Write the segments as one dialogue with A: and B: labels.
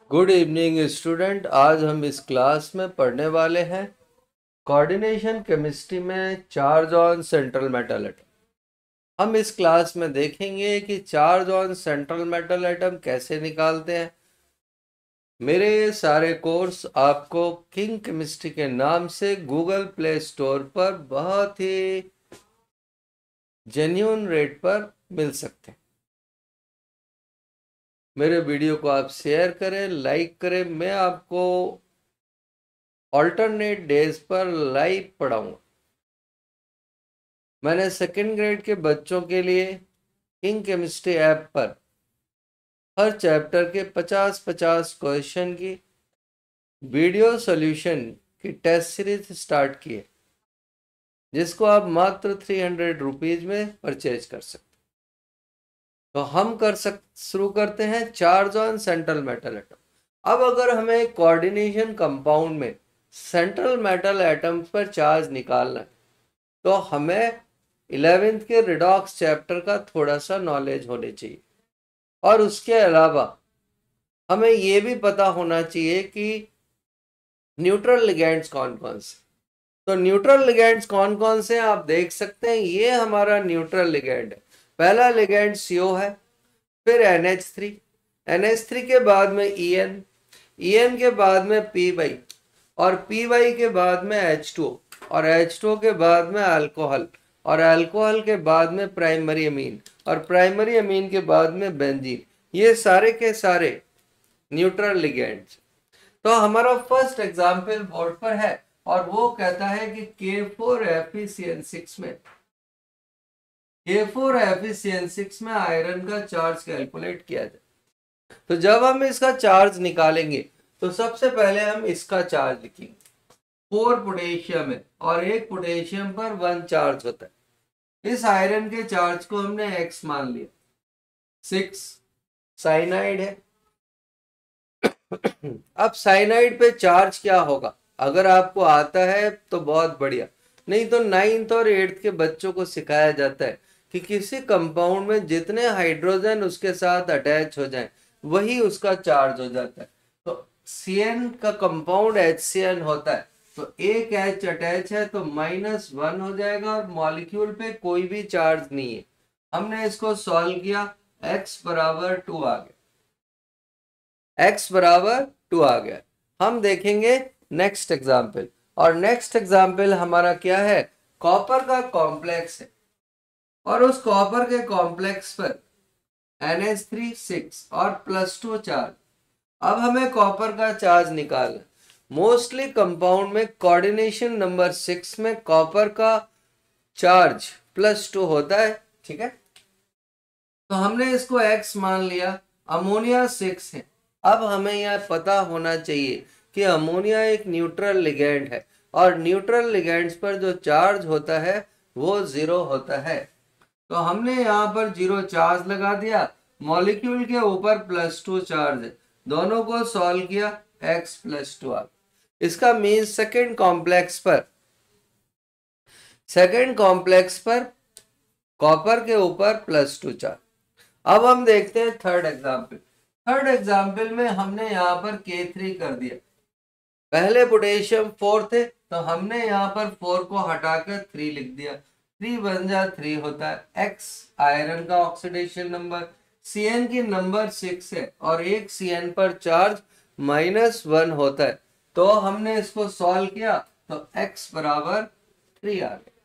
A: Good evening student. आज हम इस क्लास में पढ़ने वाले हैं कोऑर्डिनेशन केमिस्ट्री में charge on central metal atom. हम इस क्लास में देखेंगे कि charge on central metal atom कैसे निकालते हैं। मेरे ये सारे कोर्स आपको किंग केमिस्ट्री के नाम से गूगल प्ले स्टोर पर बहुत ही जेन्युइन रेट पर मिल सकते हैं। मेरे वीडियो को आप शेयर करें, लाइक करें। मैं आपको ऑल्टरनेट डेज पर लाइव पढ़ाऊंगा। मैंने सेकेंड ग्रेड के बच्चों के लिए किंग केमिस्ट्री ऐप पर हर चैप्टर के 50-50 क्वेश्चन की वीडियो सॉल्यूशन की टेस्ट सीरीज स्टार्ट की है, जिसको आप मात्र 300 रुपीज में परचेज कर सकते। तो हम शुरू करते हैं charge on central metal atom. अब अगर हमें कोऑर्डिनेशन कंपाउंड में सेंट्रल मेटल एटम्स पर चार्ज निकालना है तो हमें 11th के रिडॉक्स चैप्टर का थोड़ा सा नॉलेज होने चाहिए, और उसके अलावा हमें ये भी पता होना चाहिए कि न्यूट्रल लिगेंड्स कौन कौन से। तो न्यूट्रल लिगेंड्स कौन कौन से आप देख सकते हैं। ये हमारा न्यूट्रल लिगेंड है। पहला लिगेंड CO है, फिर NH3, NH3 के बाद में EN के बाद में PY, और PY के बाद में H2O, और H2O के बाद में अल्कोहल, और अल्कोहल के बाद में प्राइमरी अमीन, और प्राइमरी अमीन के बाद में बेंजीन। ये सारे के सारे न्यूट्रल लिगेंड्स। तो हमारा फर्स्ट एग्जाम्पल बोर्ड पर है, और वो कहता है कि K4FeCN6 में आयरन का चार्ज कैलकुलेट किया जाए। तो जब हम इसका चार्ज निकालेंगे तो सबसे पहले हम इसका चार्ज लिखेंगे। 4 पोटेशियम है और एक पोटेशियम पर 1 चार्ज होता है। इस आयरन के चार्ज को हमने X मान लिया। 6 साइनाइड है। अब साइनाइड पे चार्ज क्या होगा, अगर आपको आता है तो बहुत बढ़िया, नहीं तो 9th और 8th के बच्चों को सिखाया जाता है कि किसी कंपाउंड में जितने हाइड्रोजन उसके साथ अटैच हो जाएं वही उसका चार्ज हो जाता है। तो CN का कंपाउंड HCN होता है, तो एक H अटैच है तो -1 हो जाएगा, और मॉलिक्यूल पे कोई भी चार्ज नहीं है। हमने इसको सॉल्व किया, x बराबर 2 आ गया। x बराबर 2 आ गया। हम देखेंगे नेक्स्ट एग्जाम्पल, और नेक्स्ट एग्जाम्पल हमारा क्या है, कॉपर का कॉम्प्लेक्स है, और उस कॉपर के कॉम्प्लेक्स पर NH3 6 और +2 चार्ज। अब हमें कॉपर का चार्ज निकालना। मोस्टली कंपाउंड में कोऑर्डिनेशन नंबर 6 में कॉपर का चार्ज +2 होता है, ठीक है। तो हमने इसको X मान लिया। अमोनिया 6 है। अब हमें यह पता होना चाहिए कि अमोनिया एक न्यूट्रल लिगेंड है, और न्यूट्रल लिगेंड्स पर जो चार्ज होता है वो 0 होता है। तो हमने यहाँ पर 0 चार्ज लगा दिया। मॉलिक्यूल के ऊपर +2 चार्ज है, दोनों को सॉल्व किया, X +2 आ गया। इसका मीन सेकेंड कॉम्प्लेक्स पर कॉपर के ऊपर +2 चार्ज। अब हम देखते हैं थर्ड एग्जाम्पल में हमने यहाँ पर K3 कर दिया। पहले पोटेशियम 4 थे, तो हमने यहाँ पर 4 को हटाकर 3 लिख दिया। 3 बन जा 3 होता है। X आयरन का ऑक्सीडेशन नंबर, CN की नंबर 6 है, और एक CN पर चार्ज -1 होता है। तो हमने इसको सॉल्व किया, तो X बराबर 3 आ गया।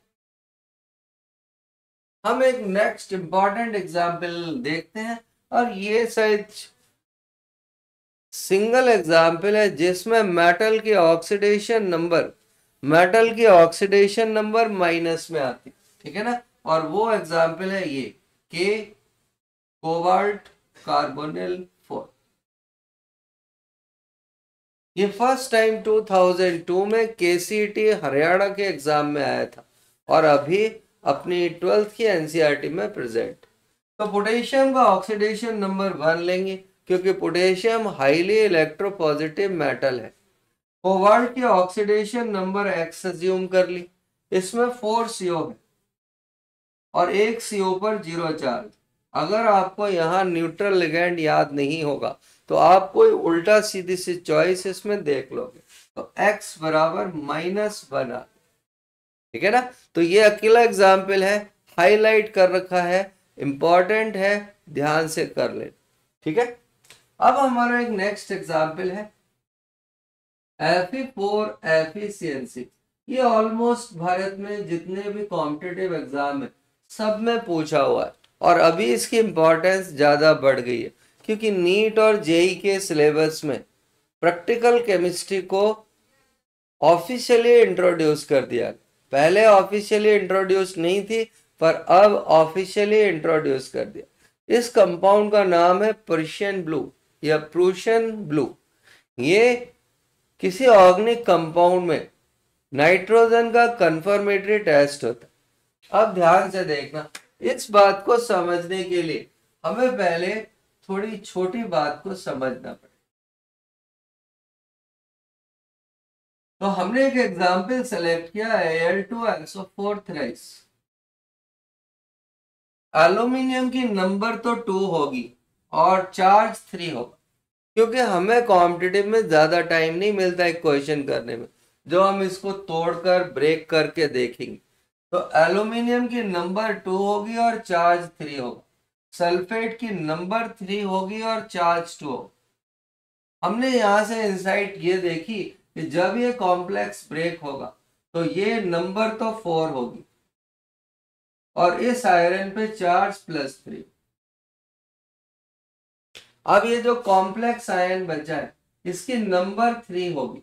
A: हम एक नेक्स्ट इंपॉर्टेंट एग्जाम्पल देखते हैं, और ये शायद सिंगल एग्जाम्पल है जिसमें मेटल की ऑक्सीडेशन नंबर माइनस में आती, ठीक है ना। और वो एग्जाम्पल है ये कोबाल्ट कार्बोनिल 4। ये फर्स्ट टाइम 2002 में KCET हरियाणा के एग्जाम में आया था, और अभी अपनी 12th की NCERT में प्रेजेंट। तो पोटेशियम का ऑक्सीडेशन नंबर 1 लेंगे, क्योंकि पोटेशियम हाईली इलेक्ट्रोपॉजिटिव मेटल है। कोबाल्ट की ऑक्सीडेशन नंबर X अज्यूम कर ली। इसमें 4 CO है, और एक CO पर 0 चार्ज। अगर आपको यहाँ न्यूट्रल लिगेंड याद नहीं होगा तो आप कोई उल्टा सीधी सी चॉइस इसमें देख लोगे। तो x बराबर -1 आ, ठीक है ना। तो ये अकेला एग्जाम्पल है, हाईलाइट कर रखा है, इंपॉर्टेंट है, ध्यान से कर ले, ठीक है। अब हमारा एक नेक्स्ट एग्जाम्पल है FE4 FE6। ये ऑलमोस्ट भारत में जितने भी कॉम्पिटिटिव एग्जाम है सब में पूछा हुआ है, और अभी इसकी इंपॉर्टेंस ज्यादा बढ़ गई है क्योंकि नीट और जेई के सिलेबस में प्रैक्टिकल केमिस्ट्री को ऑफिशियली इंट्रोड्यूस कर दिया। पहले ऑफिशियली इंट्रोड्यूस नहीं थी, पर अब ऑफिशियली इंट्रोड्यूस कर दिया। इस कंपाउंड का नाम है पर्शियन ब्लू या प्रूशियन ब्लू। ये किसी ऑर्गेनिक कंपाउंड में नाइट्रोजन का कंफर्मेटरी टेस्ट होता है। अब ध्यान से देखना, इस बात को समझने के लिए हमें पहले थोड़ी छोटी बात को समझना पड़ेगा। तो हमने एक एग्जाम्पल सेलेक्ट किया Al2SO4 थ्राइस। एल्यूमिनियम की नंबर तो 2 होगी और चार्ज 3 होगा, क्योंकि हमें कॉम्पिटिटिव में ज्यादा टाइम नहीं मिलता एक क्वेश्चन करने में जो हम इसको तोड़कर ब्रेक करके देखेंगे। तो एल्यूमिनियम की नंबर 2 होगी और चार्ज 3 होगा। सल्फेट की नंबर 3 होगी और चार्ज 2 होगा। हमने यहां से इंसाइट ये देखी कि जब ये कॉम्प्लेक्स ब्रेक होगा तो ये नंबर तो 4 होगी और इस आयरन पे चार्ज +3। अब ये जो कॉम्प्लेक्स आयन बचा है इसकी नंबर 3 होगी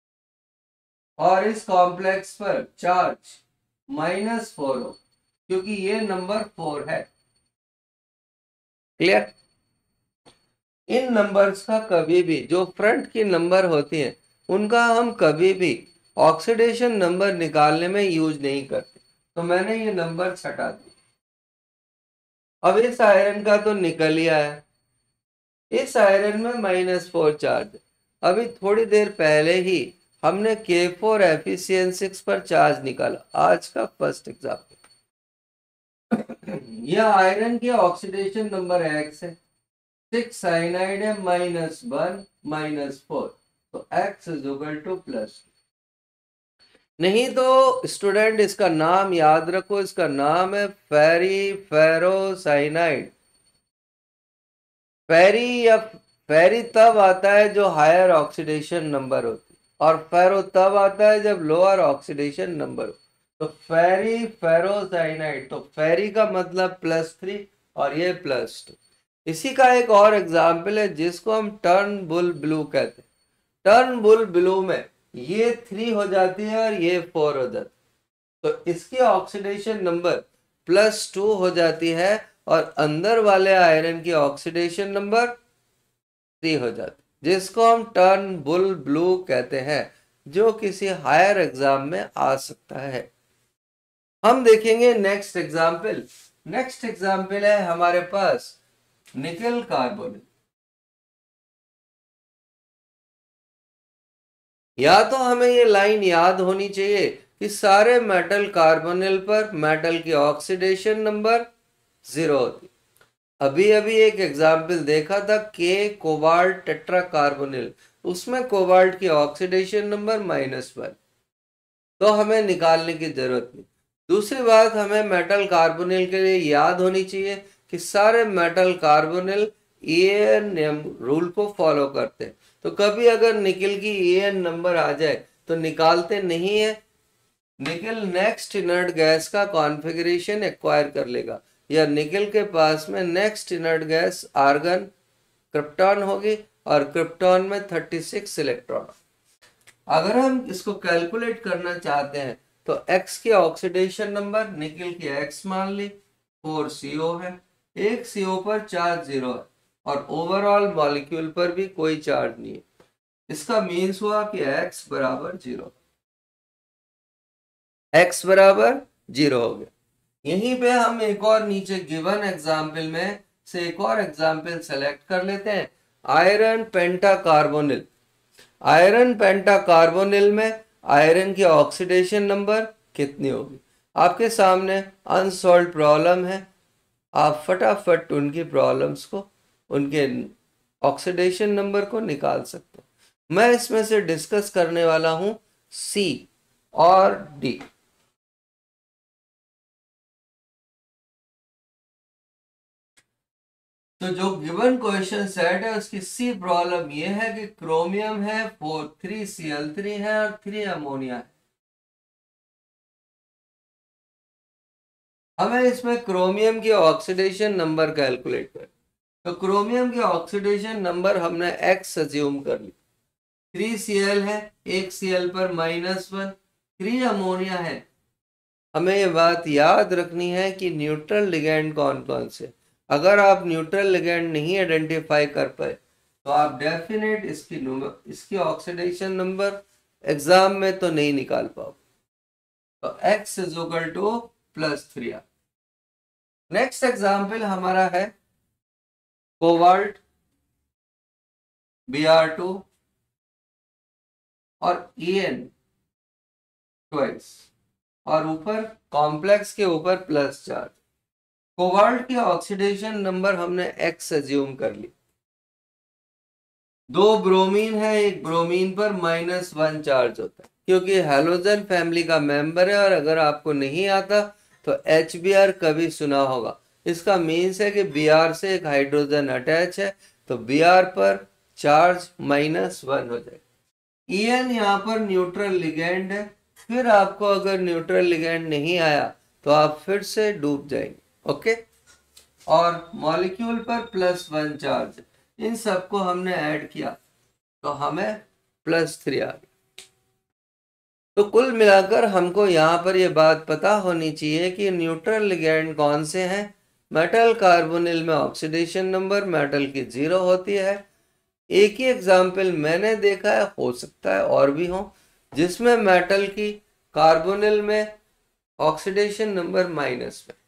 A: और इस कॉम्प्लेक्स पर चार्ज -4 हो, क्योंकि ये नंबर 4 है। क्लियर। इन नंबर्स का कभी भी जो फ्रंट की नंबर होती हैं उनका हम कभी भी ऑक्सीडेशन नंबर निकालने में यूज नहीं करते, तो मैंने ये नंबर हटा दिए। अब इस आयरन का तो निकल ही आया, इस आयरन में -4 चार्ज। अभी थोड़ी देर पहले ही हमने K4 FeCN6 पर चार्ज निकाला, आज का फर्स्ट एग्जाम्पल। यह आयरन के ऑक्सीडेशन नंबर X है, 6 साइनाइड है, -1 -4, तो X इज इक्वल टू +2। नहीं तो स्टूडेंट इसका नाम याद रखो, इसका नाम है फेरी फेरोसाइनाइड। फेरी तब आता है जो हायर ऑक्सीडेशन नंबर होती है, और फेरो तब आता है जब लोअर ऑक्सीडेशन नंबर हो। तो फेरी फेरोसाइनाइड, तो फेरी का मतलब +3 और ये +2। इसी का एक और एग्जाम्पल है जिसको हम टर्न बुल ब्लू कहते हैं। टर्न बुल ब्लू में ये 3 हो जाती है और ये 4 हो जाती है, तो इसकी ऑक्सीडेशन नंबर +2 हो जाती है और अंदर वाले आयरन की ऑक्सीडेशन नंबर 3 हो जाती है, जिसको हम टर्न बुल ब्लू कहते हैं, जो किसी हायर एग्जाम में आ सकता है। हम देखेंगे नेक्स्ट एग्जाम्पल। नेक्स्ट एग्जाम्पल है हमारे पास निकल कार्बोनेट। या तो हमें ये लाइन याद होनी चाहिए कि सारे मेटल कार्बोनिल पर मेटल की ऑक्सीडेशन नंबर 0 होती। अभी अभी एक एग्जाम्पल देखा था के कोबाल्ट टेट्रा कार्बोनिल, उसमें कोबाल्ट की ऑक्सीडेशन नंबर -1, तो हमें निकालने की जरूरत नहीं। दूसरी बात, हमें मेटल कार्बोनिल के लिए याद होनी चाहिए कि सारे मेटल कार्बोनिल EAN रूल को फॉलो करते हैं, तो कभी अगर निकल की EAN नंबर आ जाए तो निकालते नहीं है। निकल नेक्स्ट इनर्ट गैस का कॉन्फ़िगरेशन एक्वायर कर लेगा, या निकल के पास में next inert gas argon krypton होगी और क्रिप्टॉन में 36 इलेक्ट्रॉन। अगर हम इसको कैलकुलेट करना चाहते हैं तो X की ऑक्सीडेशन नंबर निकल की X मान ली, 4 CO है, एक CO पर चार्ज 0 है और ओवरऑल मॉलिक्यूल पर भी कोई चार्ज नहीं है। इसका मीन्स हुआ कि X बराबर 0, X बराबर 0 हो गया। यहीं पे हम एक और नीचे गिवन एग्जाम्पल में से एक और एग्जाम्पल सेलेक्ट कर लेते हैं, आयरन पेंटाकार्बोनिल। आयरन पेंटाकार्बोनिल में आयरन की ऑक्सीडेशन नंबर कितनी होगी? आपके सामने अनसॉल्व प्रॉब्लम है, आप फटाफट उनकी प्रॉब्लम्स को, उनके ऑक्सीडेशन नंबर को निकाल सकते हो। मैं इसमें से डिस्कस करने वाला हूं सी और डी। तो जो गिवन क्वेश्चन सेट है उसकी सी प्रॉब्लम ये है कि क्रोमियम है 3Cl3 है और 3 अमोनिया है। हमें इसमें क्रोमियम की ऑक्सीडेशन नंबर कैलकुलेट कर। तो क्रोमियम की ऑक्सीडेशन नंबर हमने x अज्यूम कर ली। 3Cl है, एक Cl पर -1, 3 अमोनिया है। हमें ये बात याद रखनी है कि न्यूट्रल लिगैंड कौन कौन से। अगर आप न्यूट्रल लिगैंड नहीं आइडेंटिफाई कर पाए तो आप डेफिनेट इसकी ऑक्सीडेशन नंबर एग्जाम में तो नहीं निकाल पाओ। तो x is equal to +3। Next example हमारा है कोबाल्ट Br2 और En ट्वाइस और ऊपर कॉम्प्लेक्स के ऊपर प्लस चार्ज। कोबाल्ट की ऑक्सीडेशन नंबर हमने x अज्यूम कर ली। 2 ब्रोमीन है, एक ब्रोमीन पर -1 चार्ज होता है क्योंकि हैलोजन फैमिली का मेंबर है। और अगर आपको नहीं आता तो HBr कभी सुना होगा। इसका मीन्स है कि Br से एक हाइड्रोजन अटैच है तो Br पर चार्ज -1 हो जाएगा। En यहाँ पर न्यूट्रल लिगैंड है। फिर आपको अगर न्यूट्रल लिगैंड नहीं आया तो आप फिर से डूब जाएंगे। ओके, और मॉलिक्यूल पर +1 चार्ज। इन सबको हमने ऐड किया तो हमें +3 आ गया। तो कुल मिलाकर हमको यहाँ पर यह बात पता होनी चाहिए कि न्यूट्रल लिगैंड कौन से हैं। मेटल कार्बोनिल में ऑक्सीडेशन नंबर मेटल की 0 होती है। एक ही एग्जाम्पल मैंने देखा है, हो सकता है और भी हो, जिसमें मेटल की कार्बोनिल में ऑक्सीडेशन नंबर माइनस में।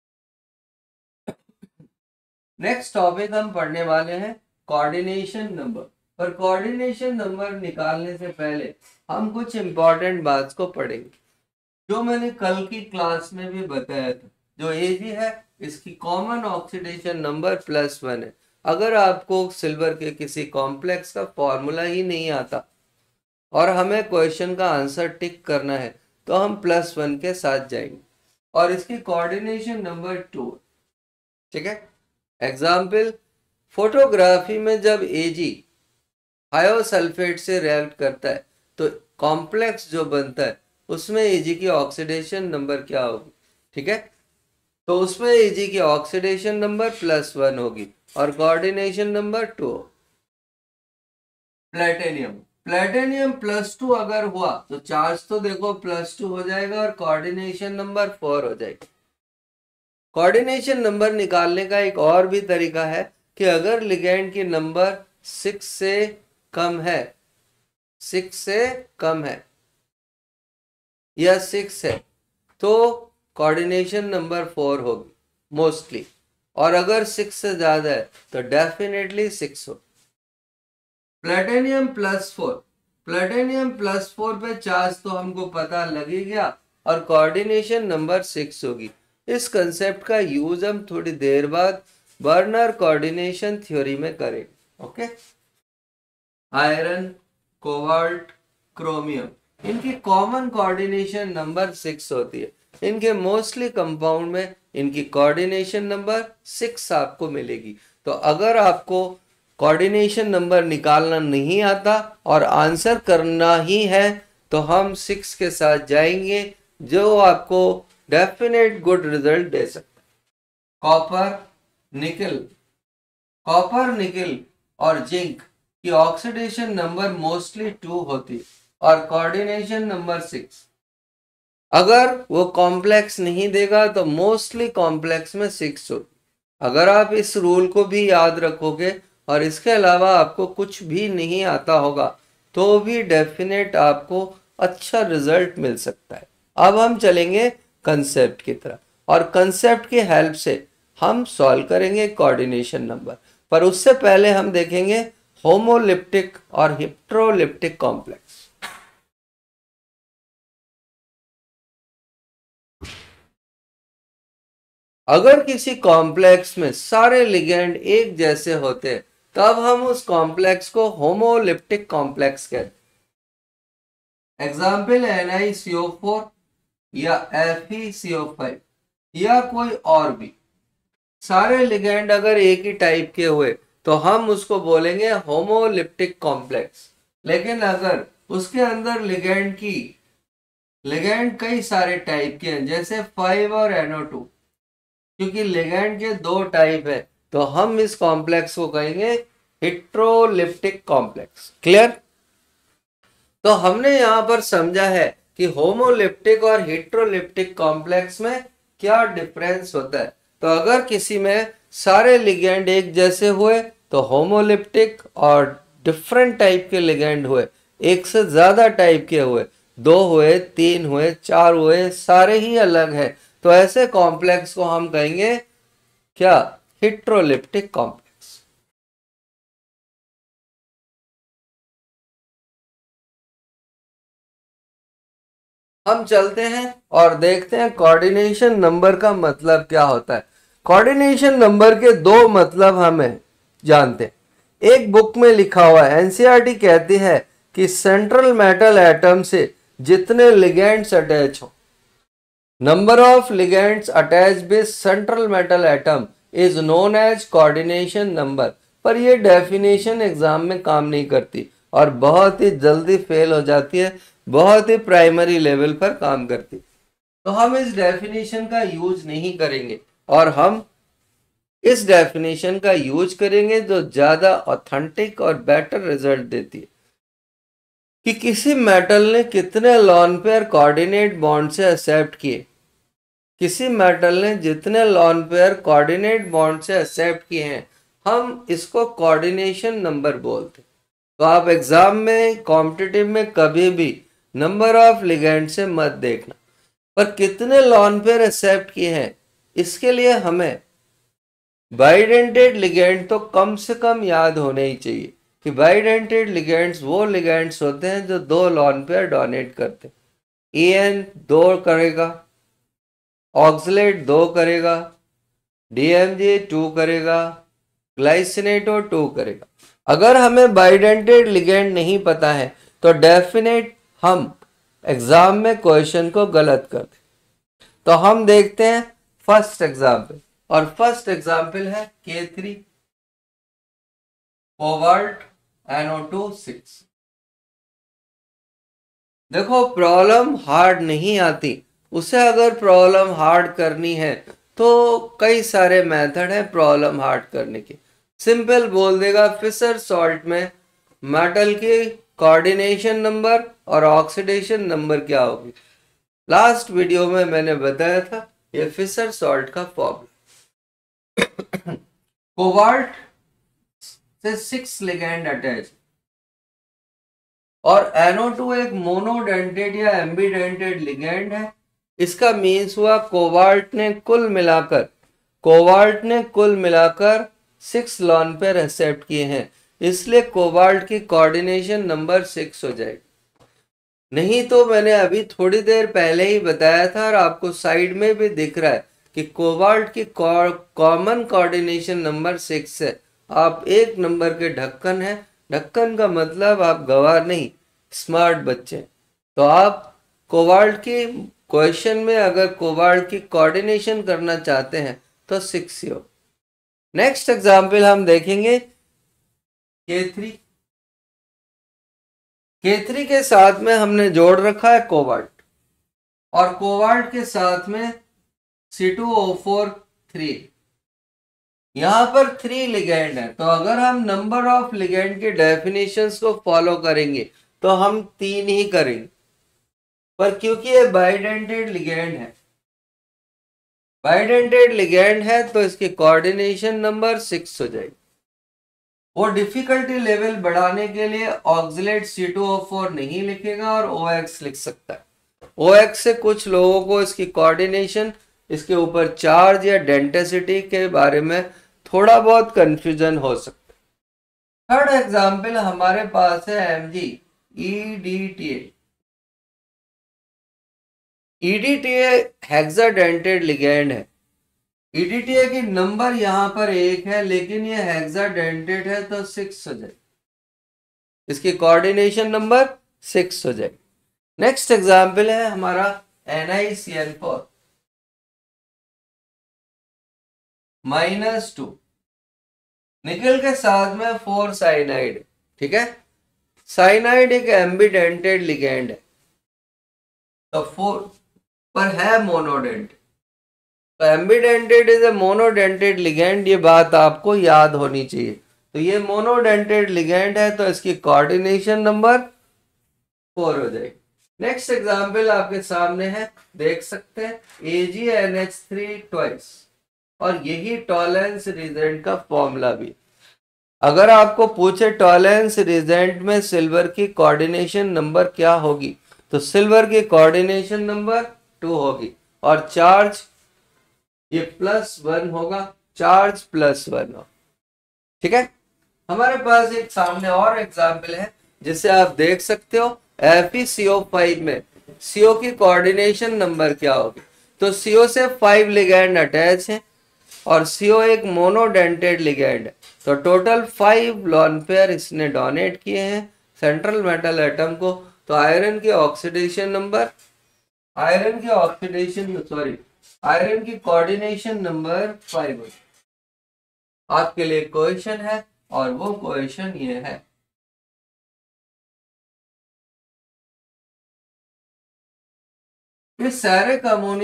A: नेक्स्ट टॉपिक हम पढ़ने वाले हैं कोऑर्डिनेशन नंबर। पर कोऑर्डिनेशन नंबर निकालने से पहले हम कुछ इंपॉर्टेंट बात को पढ़ेंगे जो मैंने कल की क्लास में भी बताया था। जो Ag है इसकी कॉमन ऑक्सीडेशन नंबर +1 है। अगर आपको सिल्वर के किसी कॉम्प्लेक्स का फॉर्मूला ही नहीं आता और हमें क्वेश्चन का आंसर टिक करना है तो हम +1 के साथ जाएंगे और इसकी कोऑर्डिनेशन नंबर 2। ठीक है, एग्जाम्पल फोटोग्राफी में जब Ag थायोसल्फेट से रिएक्ट करता है तो कॉम्प्लेक्स जो बनता है उसमें Ag की ऑक्सीडेशन नंबर क्या होगी। ठीक है, तो उसमें Ag की ऑक्सीडेशन नंबर +1 होगी और कोऑर्डिनेशन नंबर 2। प्लेटिनियम प्लेटिनियम +2 अगर हुआ तो चार्ज तो देखो +2 हो जाएगा और कोऑर्डिनेशन नंबर 4 हो जाएगी। कोऑर्डिनेशन नंबर निकालने का एक और भी तरीका है कि अगर लिगैंड की नंबर 6 से कम है, 6 से कम है या 6 है तो कोऑर्डिनेशन नंबर 4 होगी मोस्टली, और अगर 6 से ज्यादा है तो डेफिनेटली 6 हो। प्लेटिनियम +4, प्लेटिनियम +4 पे चार्ज तो हमको पता लग ही गया और कोऑर्डिनेशन नंबर 6 होगी। इस कंसेप्ट का यूज हम थोड़ी देर बाद बर्नर कोऑर्डिनेशन थ्योरी में करेंगे। ओके, आयरन, कोबाल्ट, क्रोमियम, इनकी कॉमन कोऑर्डिनेशन नंबर 6 होती है। इनके मोस्टली कंपाउंड में इनकी कोऑर्डिनेशन नंबर 6 आपको मिलेगी। तो अगर आपको कोऑर्डिनेशन नंबर निकालना नहीं आता और आंसर करना ही है तो हम 6 के साथ जाएंगे जो आपको डेफिनेट गुड रिजल्ट दे सकता है। कॉपर, निकल, कॉपर, निकल और जिंक की ऑक्सीडेशन नंबर मोस्टली 2 होती है और कोऑर्डिनेशन नंबर 6। अगर वो कॉम्प्लेक्स नहीं देगा तो मोस्टली कॉम्प्लेक्स में 6 होगी। अगर आप इस रूल को भी याद रखोगे और इसके अलावा आपको कुछ भी नहीं आता होगा तो भी डेफिनेट आपको अच्छा रिजल्ट मिल सकता है। अब हम चलेंगे कंसेप्ट की तरफ और कंसेप्ट की हेल्प से हम सॉल्व करेंगे कोऑर्डिनेशन नंबर। पर उससे पहले हम देखेंगे होमोलिप्टिक और हेट्रोलिप्टिक कॉम्प्लेक्स। अगर किसी कॉम्प्लेक्स में सारे लिगेंड एक जैसे होते तब हम उस कॉम्प्लेक्स को होमोलिप्टिक कॉम्प्लेक्स कहते हैं। एग्जाम्पल NiCO4 या FeCO5 या कोई और भी सारे लिगेंड अगर एक ही टाइप के हुए तो हम उसको बोलेंगे होमोलिप्टिक कॉम्प्लेक्स। लेकिन अगर उसके अंदर लिगेंड कई सारे टाइप के हैं, जैसे 5 और NO2, क्योंकि लिगेंड के दो टाइप है, तो हम इस कॉम्प्लेक्स को कहेंगे हेट्रोलिप्टिक कॉम्प्लेक्स। क्लियर? तो हमने यहां पर समझा है कि होमोलिप्टिक और हेट्रोलिप्टिक कॉम्प्लेक्स में क्या डिफरेंस होता है। तो अगर किसी में सारे लिगेंड एक जैसे हुए तो होमोलिप्टिक, और डिफरेंट टाइप के लिगेंड हुए, एक से ज्यादा टाइप के हुए, 2 हुए, 3 हुए, 4 हुए, सारे ही अलग है, तो ऐसे कॉम्प्लेक्स को हम कहेंगे क्या? Heteroleptic complex. हम चलते हैं और देखते हैं कोऑर्डिनेशन नंबर का मतलब क्या होता है। कोऑर्डिनेशन नंबर के दो मतलब हमें जानते हैं। एक बुक में लिखा हुआ है, एनसीईआरटी कहती है कि सेंट्रल मेटल एटम से जितने लिगेंड्स अटैच हो, number of ligands attach with central metal atom is known as coordination number. पर ये डेफिनेशन एग्जाम में काम नहीं करती और बहुत ही जल्दी फेल हो जाती है, बहुत ही प्राइमरी लेवल पर काम करती। तो हम इस डेफिनेशन का यूज नहीं करेंगे, और हम इस डेफिनेशन का यूज करेंगे जो ज्यादा ऑथेंटिक और बेटर रिजल्ट देती है कि किसी मेटल ने कितने लॉन पेयर कोऑर्डिनेट बॉन्ड से एक्सेप्ट किए। किसी मेटल ने जितने लॉन पेयर कोऑर्डिनेट बॉन्ड से एक्सेप्ट किए हैं, हम इसको कोऑर्डिनेशन नंबर बोलते हैं। तो आप एग्जाम में, कॉम्पिटिटिव में कभी भी नंबर ऑफ लिगेंड से मत देखना, पर कितने लॉन पेयर एक्सेप्ट किए हैं इसके लिए हमें बाइडेंटेड लिगेंड तो कम से कम याद होने ही चाहिए कि बाइडेंटेड लिगेंड्स वो लिगेंड्स होते हैं जो 2 लॉन पेयर डोनेट करते हैं। EN 2 करेगा, ऑक्सलेट 2 करेगा, DMG 2 करेगा, ग्लाइसिनेटो 2 करेगा। अगर हमें बाइडेंटेड लिगेंड नहीं पता है तो डेफिनेट हम एग्जाम में क्वेश्चन को गलत कर दें। तो हम देखते हैं फर्स्ट एग्जाम्पल, और फर्स्ट एग्जाम्पल है K3 कोबाल्ट NO2 6। देखो, प्रॉब्लम हार्ड नहीं आती, उसे अगर प्रॉब्लम हार्ड करनी है तो कई सारे मेथड है प्रॉब्लम हार्ड करने के। सिंपल बोल देगा फिशर सॉल्ट में मेटल की कोऑर्डिनेशन नंबर और ऑक्सीडेशन नंबर क्या होगी। लास्ट वीडियो में मैंने बताया था ये फिशर सॉल्ट का फॉर्मूला। कोबाल्ट से 6 लिगेंड अटैच, और NO2 एक मोनोडेंटेड या एम्बीडेंटेड लिगेंड है। इसका मीन्स हुआ कोबाल्ट ने कुल मिलाकर 6 लॉन पेयर एक्सेप्ट किए हैं, इसलिए कोबाल्ट की कोऑर्डिनेशन नंबर 6 हो जाएगी। नहीं तो मैंने अभी थोड़ी देर पहले ही बताया था, और आपको साइड में भी दिख रहा है कि कोबाल्ट की कॉमन कोऑर्डिनेशन नंबर 6 है। आप एक नंबर के ढक्कन है, ढक्कन का मतलब आप गवार नहीं, स्मार्ट बच्चे। तो आप कोबाल्ट की क्वेश्चन में अगर कोबाल्ट की कोऑर्डिनेशन करना चाहते हैं तो 6 ही हो। नेक्स्ट एग्जाम्पल हम देखेंगे K3। K3 के साथ में हमने जोड़ रखा है कोबाल्ट, और कोबाल्ट के साथ में C2O4 3। यहां पर 3 लिगेंड है, तो अगर हम नंबर ऑफ लिगेंड के डेफिनेशंस को फॉलो करेंगे तो हम 3 ही करेंगे, पर क्योंकि ये बाइडेंटेड लिगेंड है तो इसकी कोऑर्डिनेशन नंबर 6 हो जाएगी। वो डिफिकल्टी लेवल बढ़ाने के लिए ऑक्सलेट C2O4 नहीं लिखेगा और OX लिख सकता है। OX से कुछ लोगों को इसकी कोऑर्डिनेशन, इसके ऊपर चार्ज या डेंसिटी के बारे में थोड़ा बहुत कंफ्यूजन हो सकता है। थर्ड एग्जांपल हमारे पास है Mg EDTA। EDTA hexadentate ligand है, EDTA की नंबर यहां पर 1 है, लेकिन ये हेक्साडेंटेड है तो 6 हो जाए, इसकी कोऑर्डिनेशन नंबर 6 हो जाए। नेक्स्ट एग्जाम्पल है हमारा NiCN4 -2, निकल के साथ में 4 साइनाइड, ठीक है। साइनाइड एक एम्बिडेंटेड लिगेंड है, तो 4 पर है मोनोडेंट, तो ambidentate is a monodentate ligand, ये बात आपको याद होनी चाहिए। तो ये मोनोडेंटेड लिगेंड है तो इसकी कोऑर्डिनेशन नंबर 4 हो जाएगी। नेक्स्ट एग्जाम्पल आपके सामने है, देख सकते हैं AgNH3 ट्वाइस, और यही टॉलेंस रिजेंट का फॉर्मूला भी। अगर आपको पूछे टॉलेंस रिजेंट में सिल्वर की कोऑर्डिनेशन नंबर क्या होगी, तो सिल्वर की कोऑर्डिनेशन नंबर 2 होगी, और चार्ज ये +1 होगा, चार्ज +1 हो, ठीक है। हमारे पास एक सामने और एग्जाम्पल है जिसे आप देख सकते हो, FeCO5 में CO की कोऑर्डिनेशन नंबर क्या होगी। तो CO से 5 लिगैंड अटैच है और CO एक मोनोडेंटेड लिगैंड है, तो टोटल 5 लॉन पेयर इसने डोनेट किए हैं सेंट्रल मेटल एटम को। तो आयरन की ऑक्सीडेशन नंबर, आयरन की कोऑर्डिनेशन नंबर 5। आपके लिए क्वेश्चन है और वो क्वेश्चन ये है, इस सैरिक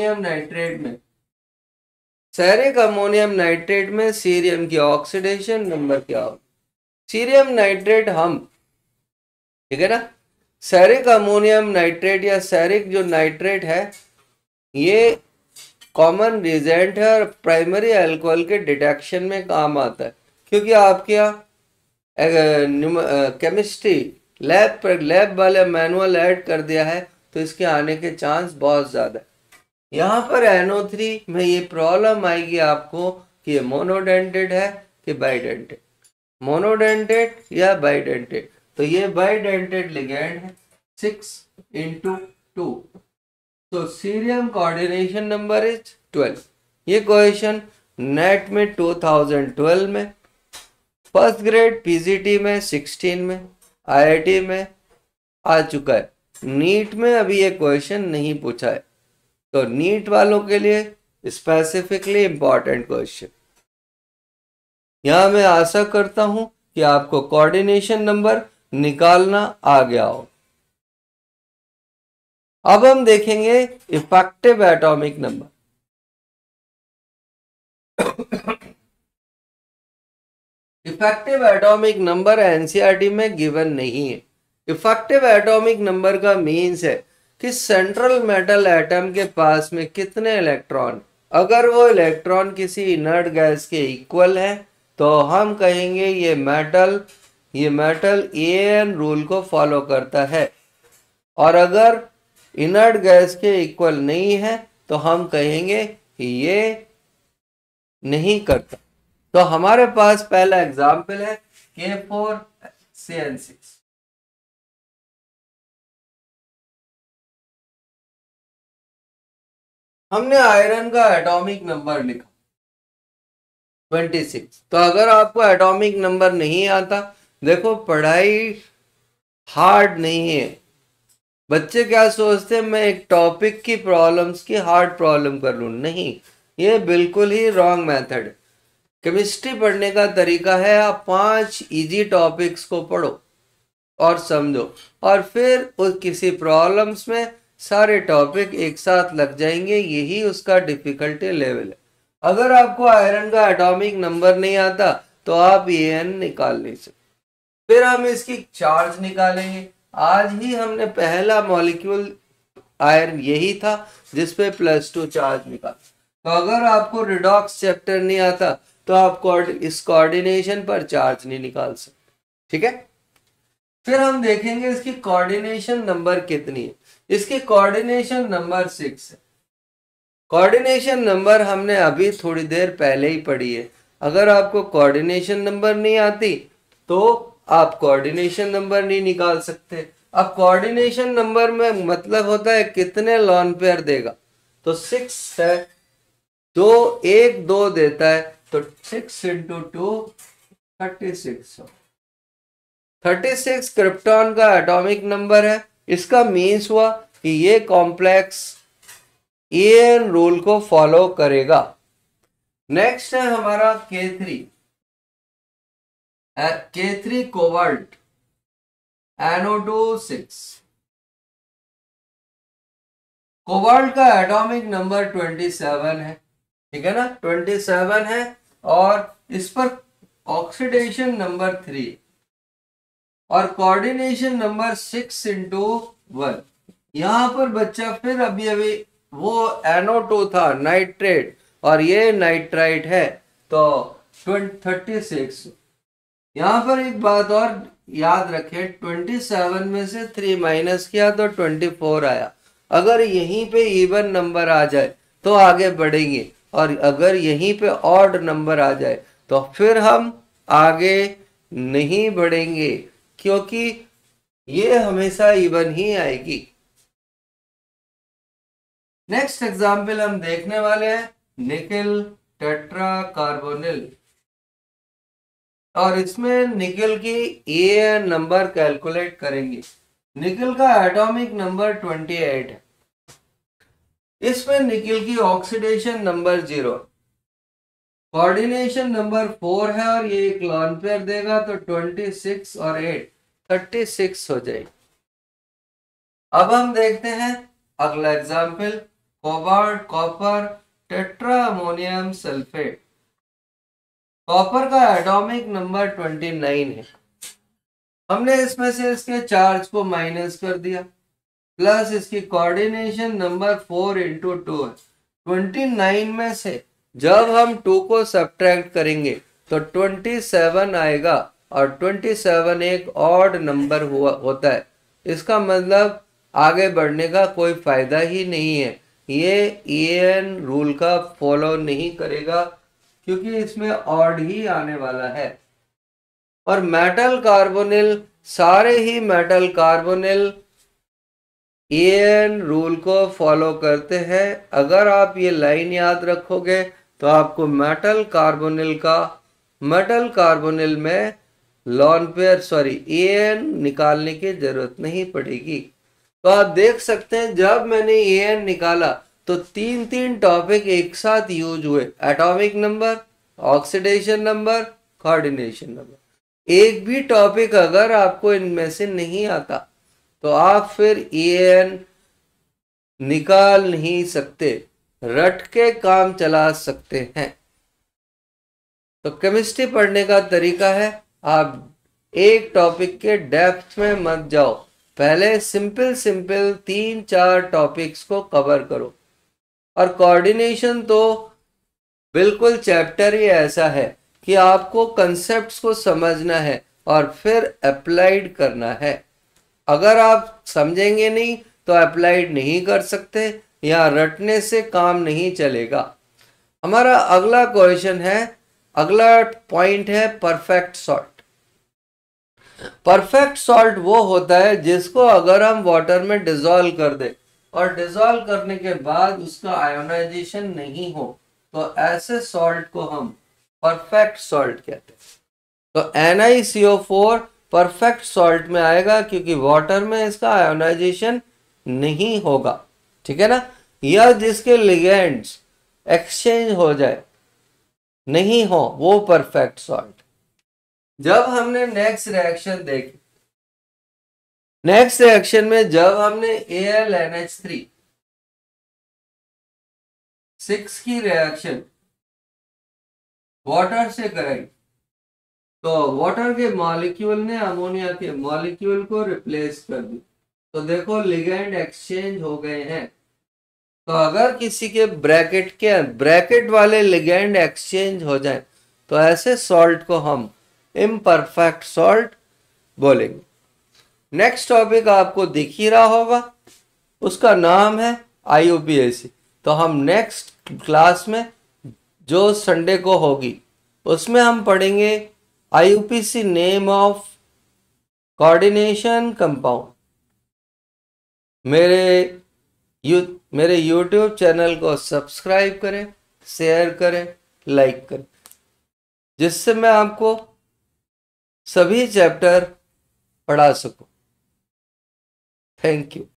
A: अमोनियम नाइट्रेट में सीरियम की ऑक्सीडेशन नंबर क्या हो। सीरियम नाइट्रेट हम, ठीक है ना, सैरिक अमोनियम नाइट्रेट या सैरिक जो नाइट्रेट है ये कॉमन रिजेंट है और प्राइमरी अल्कोहल के डिटेक्शन में काम आता है, क्योंकि आपके यहाँ केमिस्ट्री लैब वाले मैनुअल ऐड कर दिया है, तो इसके आने के चांस बहुत ज़्यादा है। यहाँ पर NO3 में ये प्रॉब्लम आएगी आपको कि ये मोनोडेंटेड है कि बाइडेंटेड, मोनोडेंटेड या बाइडेंटेड। तो ये बाइडेंटेड लिगैंड है 6×2, तो सीरियम कोऑर्डिनेशन नंबर इज 12। ये क्वेश्चन नेट में 2012 में, फर्स्ट ग्रेड PGT में 16 में, IIT में आ चुका है। नीट में अभी ये क्वेश्चन नहीं पूछा है, तो नीट वालों के लिए स्पेसिफिकली इंपॉर्टेंट क्वेश्चन। यहां मैं आशा करता हूं कि आपको कोऑर्डिनेशन नंबर निकालना आ गया हो। अब हम देखेंगे effective atomic number. Effective atomic number NCERT में गिवन नहीं है। इफेक्टिव एटॉमिक नंबर का मीन्स है कि सेंट्रल मेटल एटम के पास में कितने इलेक्ट्रॉन, अगर वो इलेक्ट्रॉन किसी इनर्ट गैस के इक्वल है तो हम कहेंगे ये मेटल AN रूल को फॉलो करता है, और अगर इनर्ट गैस के इक्वल नहीं है तो हम कहेंगे ये नहीं करता। तो हमारे पास पहला एग्जाम्पल है K4CN6। हमने आयरन का एटॉमिक नंबर लिखा 26। तो अगर आपको एटॉमिक नंबर नहीं आता, देखो पढ़ाई हार्ड नहीं है। बच्चे क्या सोचते हैं मैं एक टॉपिक की प्रॉब्लम्स की हार्ड प्रॉब्लम कर लूं, नहीं, ये बिल्कुल ही रॉन्ग मेथड। केमिस्ट्री पढ़ने का तरीका है आप 5 इजी टॉपिक्स को पढ़ो और समझो, और फिर उस किसी प्रॉब्लम्स में सारे टॉपिक एक साथ लग जाएंगे, यही उसका डिफिकल्टी लेवल है। अगर आपको आयरन का एटॉमिक नंबर नहीं आता तो आप AN निकाल नहीं सकते। फिर हम इसकी चार्ज निकालेंगे। आज ही हमने पहला मॉलिक्यूल आयरन यही था जिसपे +2 चार्ज निकाला। तो अगर आपको रिडॉक्स चैप्टर नहीं आता तो आप इस कोऑर्डिनेशन पर चार्ज नहीं निकाल सकते, ठीक है। फिर हम देखेंगे इसकी कोऑर्डिनेशन नंबर कितनी है। इसकी कोऑर्डिनेशन नंबर 6 है। कोऑर्डिनेशन नंबर हमने अभी थोड़ी देर पहले ही पढ़ी है। अगर आपको कोऑर्डिनेशन नंबर नहीं आती तो आप कोऑर्डिनेशन नंबर नहीं निकाल सकते। अब कोऑर्डिनेशन नंबर में मतलब होता है कितने लॉन पेयर देगा, तो 6 है तो 1 2 देता है, तो 6 इंटू 2 36। 36 क्रिप्टॉन का एटॉमिक नंबर है। इसका मीन्स हुआ कि ये कॉम्प्लेक्स एएन रूल को फॉलो करेगा। नेक्स्ट है हमारा K3 कोबाल्ट NO2 6। कोबाल्ट का एटॉमिक नंबर 27 है, ठीक है ना, 27 है, और इस पर ऑक्सीडेशन नंबर 3 और कोऑर्डिनेशन नंबर 6 इंटू 1। यहां पर बच्चा फिर अभी वो NO2 था नाइट्रेट और ये नाइट्राइट है, तो 36। यहां पर एक बात और याद रखें, 27 में से 3 माइनस किया तो 24 आया। अगर यहीं पे इवन नंबर आ जाए तो आगे बढ़ेंगे, और अगर यहीं पे ऑड नंबर आ जाए तो फिर हम आगे नहीं बढ़ेंगे, क्योंकि ये हमेशा इवन ही आएगी। नेक्स्ट एग्जाम्पल हम देखने वाले हैं निकेल टेट्रा कार्बोनिल, और इसमें निकेल की एएन नंबर कैलकुलेट करेंगे। निकेल का एटॉमिक नंबर 28 है। इसमें निकेल की ऑक्सीडेशन नंबर 0, कोऑर्डिनेशन नंबर 4 है, और ये एक लॉन पेयर देगा, तो 26 और 8 36 हो जाएगी। अब हम देखते हैं अगला example, cobalt copper tetra ammonium sulphate. Copper का एटॉमिक नंबर 29 है। हमने इसमें से इसके चार्ज को माइनस कर दिया, प्लस इसकी कोऑर्डिनेशन नंबर 4 इंटू 2 है। 29 में से जब हम 2 को सब्ट्रैक्ट करेंगे तो 27 आएगा, और 27 एक ऑड नंबर होता है। इसका मतलब आगे बढ़ने का कोई फायदा ही नहीं है, ये एएन रूल का फॉलो नहीं करेगा, क्योंकि इसमें ऑड ही आने वाला है। और मेटल कार्बोनिल, सारे ही मेटल कार्बोनिल एएन रूल को फॉलो करते हैं। अगर आप ये लाइन याद रखोगे तो आपको मेटल कार्बोनिल में लॉन पेयर एएन निकालने की जरूरत नहीं पड़ेगी। तो आप देख सकते हैं जब मैंने एएन निकाला तो 3 टॉपिक एक साथ यूज हुए, atomic number, oxidation number, coordination number. एक भी टॉपिक अगर आपको इनमें से नहीं आता तो आप फिर एएन निकाल नहीं सकते, रट के काम चला सकते हैं। तो केमिस्ट्री पढ़ने का तरीका है, आप एक टॉपिक के डेप्थ में मत जाओ, पहले सिंपल 3-4 टॉपिक्स को कवर करो। और कोऑर्डिनेशन तो बिल्कुल चैप्टर ही ऐसा है कि आपको कंसेप्ट्स को समझना है और फिर अप्लाइड करना है। अगर आप समझेंगे नहीं तो अप्लाइड नहीं कर सकते, या रटने से काम नहीं चलेगा। हमारा अगला क्वेश्चन है, अगला पॉइंट है परफेक्ट सॉल्ट। परफेक्ट सॉल्ट वो होता है जिसको अगर हम वाटर में डिसॉल्व कर दे और डिसॉल्व करने के बाद उसका आयोनाइजेशन नहीं हो, तो ऐसे सॉल्ट को हम परफेक्ट सॉल्ट कहते हैं। तो NiCO4 परफेक्ट सॉल्ट में आएगा, क्योंकि वाटर में इसका आयोनाइजेशन नहीं होगा, ठीक है ना, या जिसके लिगेंड्स एक्सचेंज हो जाए, नहीं हो, वो परफेक्ट सॉल्ट। जब हमने नेक्स्ट रिएक्शन देखी, नेक्स्ट रिएक्शन में जब हमने AlNH3 6 की रिएक्शन वाटर से कराई, तो वाटर के मॉलिक्यूल ने अमोनिया के मॉलिक्यूल को रिप्लेस कर दी, तो देखो लिगेंड एक्सचेंज हो गए हैं। तो अगर किसी के ब्रैकेट वाले लिगेंड एक्सचेंज हो जाए तो ऐसे सॉल्ट को हम इम्परफेक्ट सॉल्ट बोलेंगे। नेक्स्ट टॉपिक आपको दिख ही रहा होगा, उसका नाम है IUPAC। तो हम नेक्स्ट क्लास में जो संडे को होगी उसमें हम पढ़ेंगे IUPAC name of coordination compound. मेरे YouTube चैनल को सब्सक्राइब करें, शेयर करें, लाइक करें, जिससे मैं आपको सभी चैप्टर पढ़ा सकूं। Thank you.